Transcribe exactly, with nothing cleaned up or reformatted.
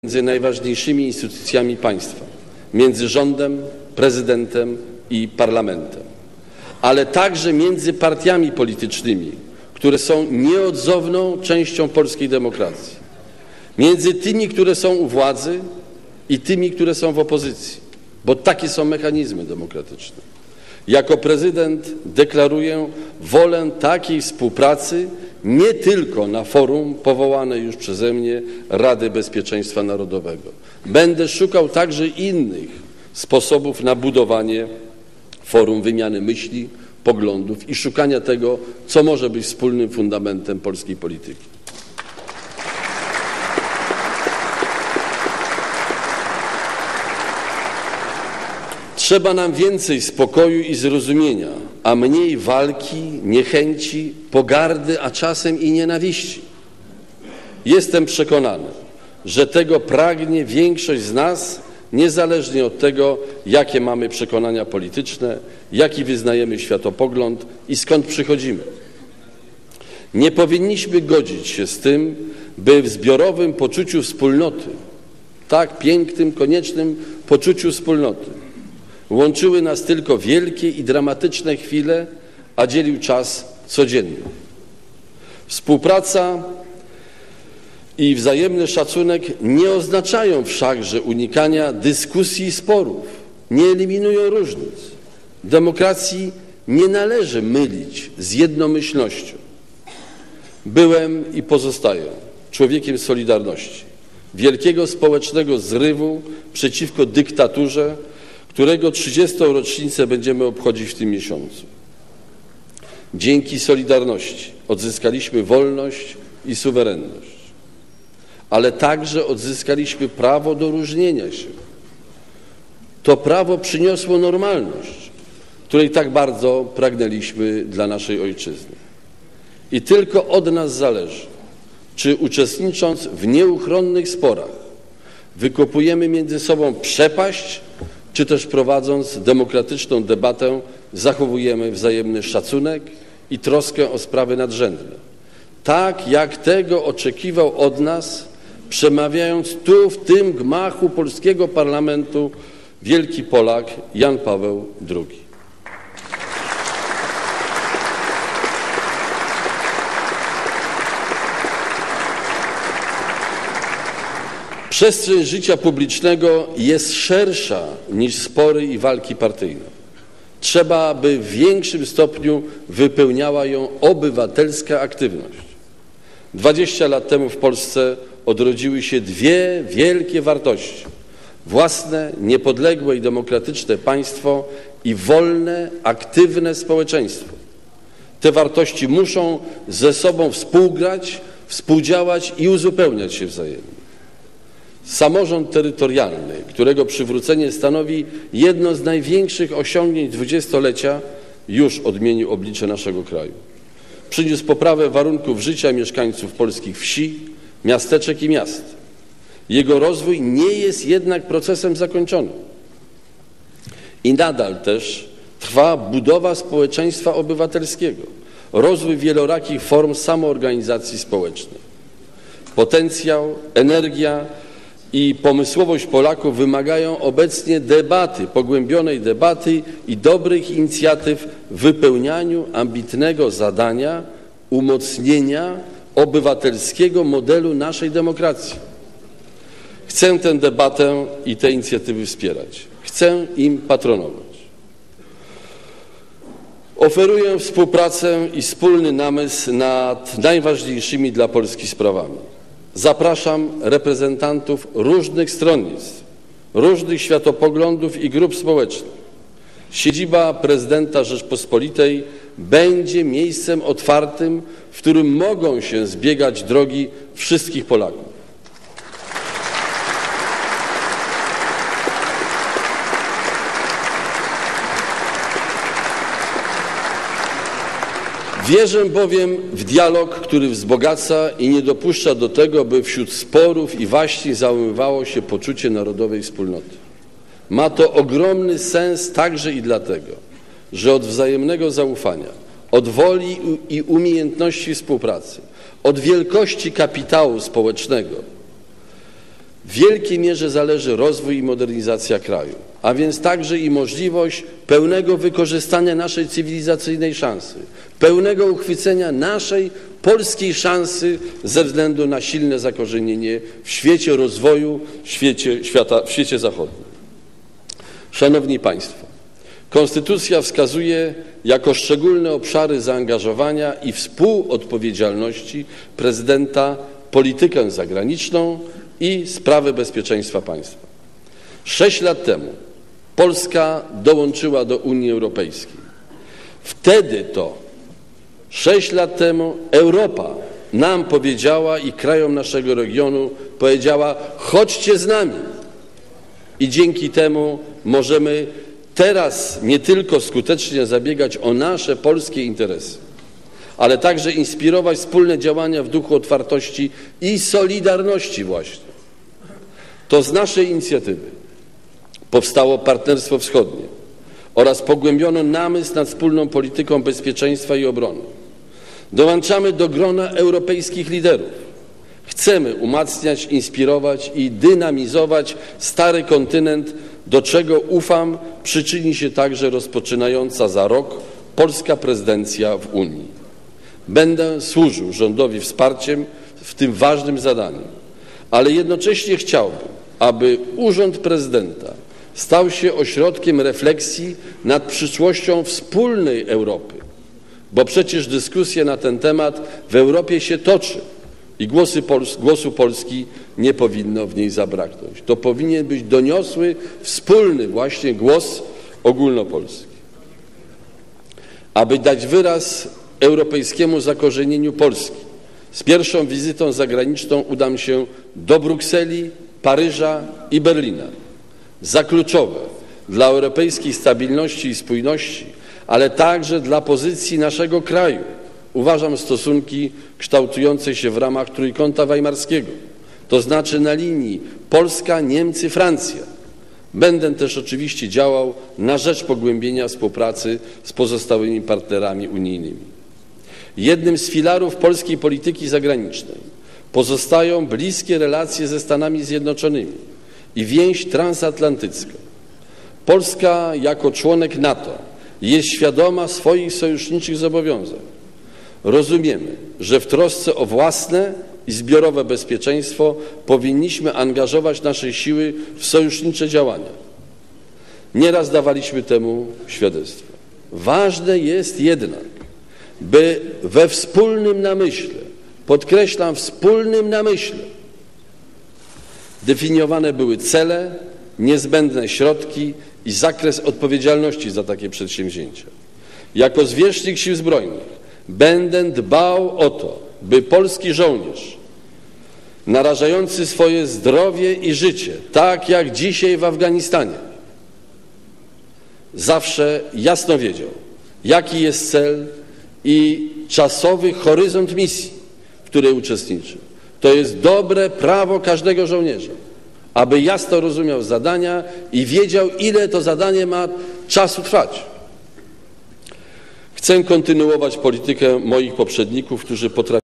między najważniejszymi instytucjami państwa, między rządem, prezydentem i parlamentem, ale także między partiami politycznymi, które są nieodzowną częścią polskiej demokracji, między tymi, które są u władzy i tymi, które są w opozycji, bo takie są mechanizmy demokratyczne. Jako prezydent deklaruję wolę takiej współpracy nie tylko na forum powołanej już przeze mnie Rady Bezpieczeństwa Narodowego. Będę szukał także innych sposobów na budowanie forum wymiany myśli, poglądów i szukania tego, co może być wspólnym fundamentem polskiej polityki. Trzeba nam więcej spokoju i zrozumienia, a mniej walki, niechęci, pogardy, a czasem i nienawiści. Jestem przekonany, że tego pragnie większość z nas, niezależnie od tego, jakie mamy przekonania polityczne, jaki wyznajemy światopogląd i skąd przychodzimy. Nie powinniśmy godzić się z tym, by w zbiorowym poczuciu wspólnoty, tak pięknym, koniecznym poczuciu wspólnoty, łączyły nas tylko wielkie i dramatyczne chwile, a dzielił czas codzienny. Współpraca i wzajemny szacunek nie oznaczają wszakże unikania dyskusji i sporów, nie eliminują różnic. Demokracji nie należy mylić z jednomyślnością. Byłem i pozostaję człowiekiem Solidarności, wielkiego społecznego zrywu przeciwko dyktaturze, którego trzydziestą rocznicę będziemy obchodzić w tym miesiącu. Dzięki Solidarności odzyskaliśmy wolność i suwerenność, ale także odzyskaliśmy prawo do różnienia się. To prawo przyniosło normalność, której tak bardzo pragnęliśmy dla naszej ojczyzny. I tylko od nas zależy, czy uczestnicząc w nieuchronnych sporach wykopujemy między sobą przepaść, czy też prowadząc demokratyczną debatę zachowujemy wzajemny szacunek i troskę o sprawy nadrzędne. Tak jak tego oczekiwał od nas, przemawiając tu w tym gmachu polskiego parlamentu wielki Polak Jan Paweł drugi. Przestrzeń życia publicznego jest szersza niż spory i walki partyjne. Trzeba, aby w większym stopniu wypełniała ją obywatelska aktywność. Dwadzieścia lat temu w Polsce odrodziły się dwie wielkie wartości. Własne, niepodległe i demokratyczne państwo i wolne, aktywne społeczeństwo. Te wartości muszą ze sobą współgrać, współdziałać i uzupełniać się wzajemnie. Samorząd terytorialny, którego przywrócenie stanowi jedno z największych osiągnięć dwudziestolecia, już odmienił oblicze naszego kraju. Przyniósł poprawę warunków życia mieszkańców polskich wsi, miasteczek i miast. Jego rozwój nie jest jednak procesem zakończonym. I nadal też trwa budowa społeczeństwa obywatelskiego, rozwój wielorakich form samoorganizacji społecznej. Potencjał, energia i pomysłowość Polaków wymagają obecnie debaty, pogłębionej debaty i dobrych inicjatyw w wypełnianiu ambitnego zadania umocnienia obywatelskiego modelu naszej demokracji. Chcę tę debatę i te inicjatywy wspierać. Chcę im patronować. Oferuję współpracę i wspólny namysł nad najważniejszymi dla Polski sprawami. Zapraszam reprezentantów różnych stronnictw, różnych światopoglądów i grup społecznych. Siedziba prezydenta Rzeczpospolitej będzie miejscem otwartym, w którym mogą się zbiegać drogi wszystkich Polaków. Wierzę bowiem w dialog, który wzbogaca i nie dopuszcza do tego, by wśród sporów i waśni załamywało się poczucie narodowej wspólnoty. Ma to ogromny sens także i dlatego, że od wzajemnego zaufania, od woli i umiejętności współpracy, od wielkości kapitału społecznego w wielkiej mierze zależy rozwój i modernizacja kraju, a więc także i możliwość pełnego wykorzystania naszej cywilizacyjnej szansy, pełnego uchwycenia naszej polskiej szansy ze względu na silne zakorzenienie w świecie rozwoju, w świecie, świata, w świecie zachodnim. Szanowni Państwo, Konstytucja wskazuje jako szczególne obszary zaangażowania i współodpowiedzialności prezydenta politykę zagraniczną i sprawy bezpieczeństwa państwa. Sześć lat temu Polska dołączyła do Unii Europejskiej. Wtedy to, sześć lat temu, Europa nam powiedziała i krajom naszego regionu powiedziała: chodźcie z nami. I dzięki temu możemy teraz nie tylko skutecznie zabiegać o nasze polskie interesy, ale także inspirować wspólne działania w duchu otwartości i solidarności właśnie. To z naszej inicjatywy powstało Partnerstwo Wschodnie oraz pogłębiono namysł nad wspólną polityką bezpieczeństwa i obrony. Dołączamy do grona europejskich liderów. Chcemy umacniać, inspirować i dynamizować stary kontynent, do czego, ufam, przyczyni się także rozpoczynająca za rok polska prezydencja w Unii. Będę służył rządowi wsparciem w tym ważnym zadaniu, ale jednocześnie chciałbym, aby Urząd Prezydenta stał się ośrodkiem refleksji nad przyszłością wspólnej Europy, bo przecież dyskusja na ten temat w Europie się toczy i głosy Pols- głosu Polski nie powinno w niej zabraknąć. To powinien być doniosły, wspólny właśnie głos ogólnopolski. Aby dać wyraz europejskiemu zakorzenieniu Polski, z pierwszą wizytą zagraniczną udam się do Brukseli, Paryża i Berlina. Za kluczowe dla europejskiej stabilności i spójności, ale także dla pozycji naszego kraju uważam stosunki kształtujące się w ramach Trójkąta Weimarskiego, to znaczy na linii Polska, Niemcy, Francja. Będę też oczywiście działał na rzecz pogłębienia współpracy z pozostałymi partnerami unijnymi. Jednym z filarów polskiej polityki zagranicznej pozostają bliskie relacje ze Stanami Zjednoczonymi i więź transatlantycka. Polska jako członek NATO jest świadoma swoich sojuszniczych zobowiązań. Rozumiemy, że w trosce o własne i zbiorowe bezpieczeństwo powinniśmy angażować nasze siły w sojusznicze działania. Nieraz dawaliśmy temu świadectwo. Ważne jest jednak, by we wspólnym namyśle, podkreślam, wspólnym namyśle, definiowane były cele, niezbędne środki i zakres odpowiedzialności za takie przedsięwzięcia. Jako zwierzchnik Sił Zbrojnych będę dbał o to, by polski żołnierz narażający swoje zdrowie i życie, tak jak dzisiaj w Afganistanie, zawsze jasno wiedział, jaki jest cel i czasowy horyzont misji, w której uczestniczy. To jest dobre prawo każdego żołnierza, aby jasno rozumiał zadania i wiedział, ile to zadanie ma czasu trwać. Chcę kontynuować politykę moich poprzedników, którzy potrafili